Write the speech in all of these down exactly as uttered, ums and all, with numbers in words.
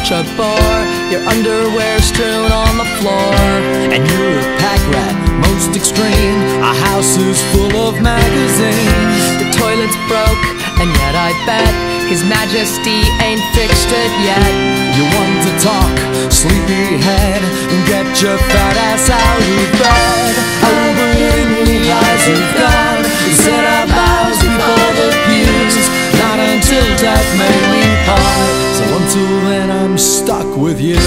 such a bore. Your underwear strewn on the floor, and you're a pack rat, most extreme. Our house is full of magazines. The toilet's broke, and yet I bet His Majesty ain't fixed it yet. You want to talk, sleepyhead, and get your fat ass out of bed. Over in the eyes of God, we said our vows before the pews. Not until death may we part. So until then I'm stuck with you.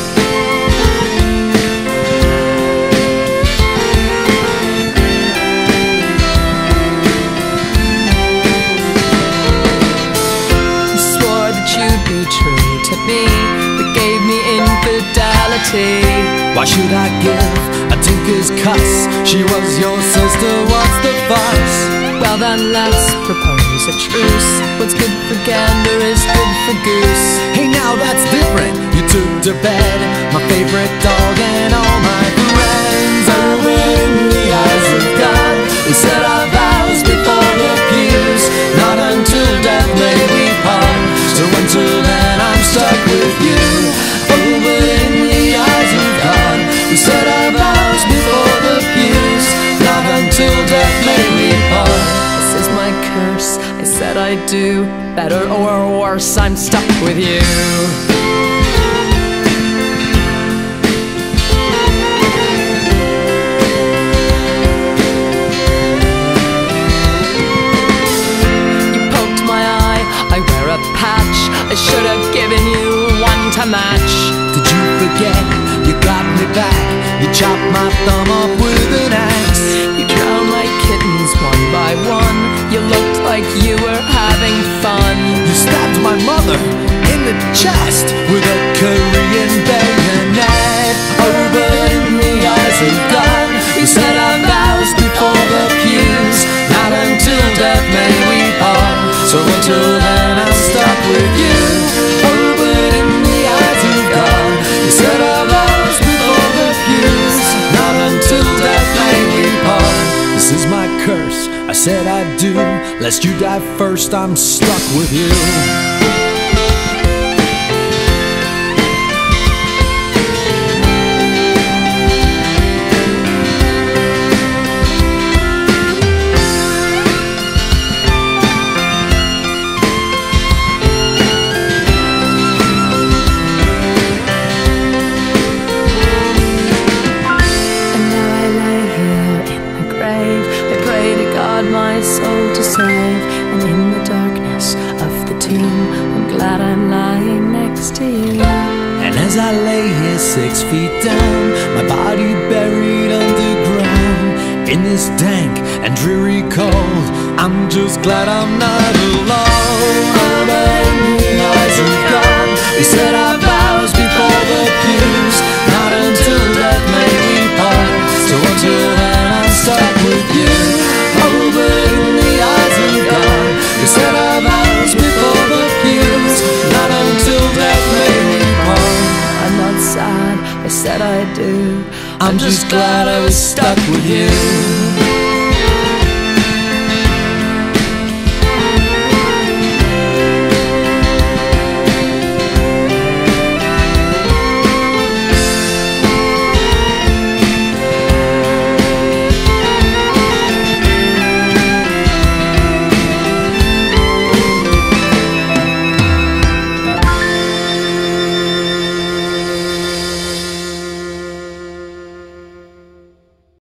True to me, but gave me infidelity. Why should I give a tinker's cuss? She was your sister, what's the fuss? Well then let's propose a truce. What's good for gander is good for goose. Hey now that's different. You took to bed my favorite dog and all my friends. Over in the eyes of God, we said our vows before the pews. Not until death may we part. So until then I'm stuck with you. Over in the eyes of God, we said our vows before the pews. Not until death may we part. This is my curse, I said I'd do better or worse, I'm stuck with you. I should have given you one to match. Did you forget? You got me back. You chopped my thumb off with an axe. You drowned my kittens one by one. You looked like you were having fun. You stabbed my mother in the chest with a Korean bayonet. Over in the eyes of God, we said our vows before the pews. Not until death may we part. So until then I'm stuck with you. Over in the eyes of God, we said our vows before the pews. Not until death may we part. This is my curse, I said I'd do. Lest you die first, I'm stuck with you. My soul to save, and in the darkness of the tomb, I'm glad I'm lying next to you. And as I lay here six feet down, my body buried underground, in this dank and dreary cold, I'm just glad I'm not alone. Over in the eyes of God, we said our vows before the pews. Not until death may we part. So until then I'm stuck with you. Over in the eyes of God, we said our vows before the pews. Not until death may we part. I'm not sad, I said I do. I'm just glad I was stuck with you.